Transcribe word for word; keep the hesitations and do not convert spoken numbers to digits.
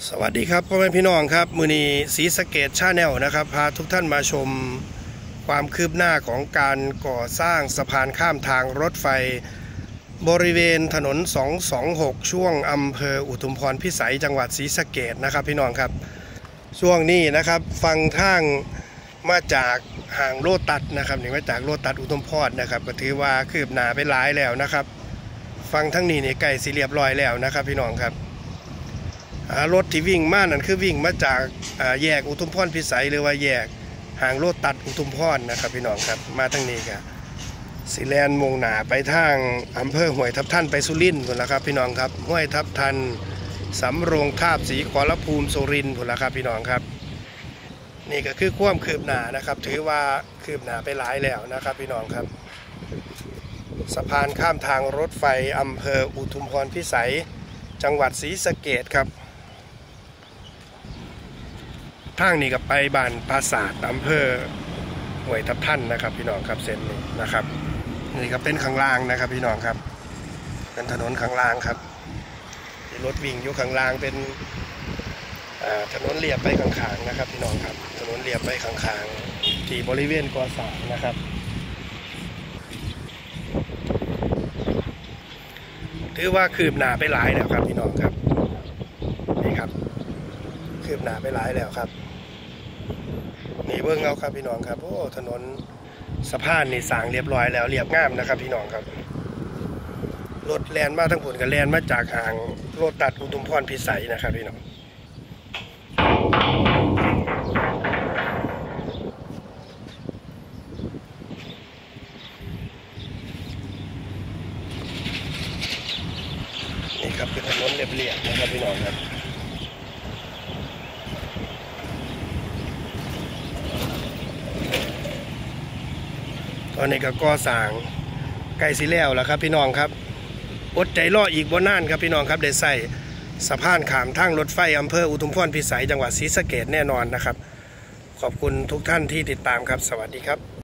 สวัสดีครับพ่อแม่พี่น้องครับมือนีศรีสะเกษชาแนลนะครับพาทุกท่านมาชมความคืบหน้าของการก่อสร้างสะพานข้ามทางรถไฟบริเวณถนนสองสองหกช่วงอำเภออุทุมพรพิสัยจังหวัดศรีสะเกษนะครับพี่น้องครับช่วงนี้นะครับฟังทางมาจากห่างโลตัสนะครับนี่มาจากโลตัสอุทุมพรนะครับก็ถือว่าคืบหน้าไปหลายแล้วนะครับฟังทั้งนี้นี่ใกล้สิเรียบร้อยแล้วนะครับพี่น้องครับรถที่วิ่งมานั่นคือวิ่งมาจากแยกอุทุมพรพิสัยหรือว่าแยกห่างโลตัสอุทุมพรนะครับพี่น้องครับมาทั้งนี้ครับสิแลนมุ่งหน้าไปทางอำเภอห้วยทับทันไปสุรินทร์พุ่นละครับพี่น้องครับห้วยทับทันสำโรงทาบศรีขอรภูมิสุรินทร์พุ่นละครับพี่น้องครับนี่ก็คือความคืบหน้านะครับถือว่าคืบหน้าไปหลายแล้วนะครับพี่น้องครับสะพานข้ามทางรถไฟอำเภออุทุมพรพิสัยจังหวัดศรีสะเกษครับทางนี้ก็ไปบ้านปราสาทอำเภอห้วยทับทันนะครับพี่น้องครับเส้นนี้นะครับนี่ก็เป็นข้างล่างนะครับพี่น้องครับเป็นถนนข้างล่างครับที่รถวิ่งอยู่ข้างล่างเป็นถนนเลียบไปข้างๆนะครับพี่น้องครับถนนเลียบไปข้างๆที่บริเวณก่อสร้างนะครับถือว่าคืบหน้าไปหลายแล้วครับพี่น้องครับนี่ครับคืบหน้าไปหลายแล้วครับนี่เบื้องเอาครับพี่น้องครับโอ้ถนนสะพานนี่สร้างเรียบร้อยแล้วเรียบงามนะครับพี่น้องครับรถแลนมาทั้งผลกับแลนมาจากห่างโลตัสอุทุมพรพิสัยนะครับพี่น้องนี่ครับเป็นถนนเรียบๆนะครับพี่น้องครับตอนนี้ก็ก่อสร้างใกล้สิแล้วแล้วครับพี่น้องครับอดใจรออีกบ่นานครับพี่น้องครับได้ใส่สะพานข้ามทางรถไฟอำเภออุทุมพรพิสัยจังหวัดศรีสะเกษแน่นอนนะครับขอบคุณทุกท่านที่ติดตามครับสวัสดีครับ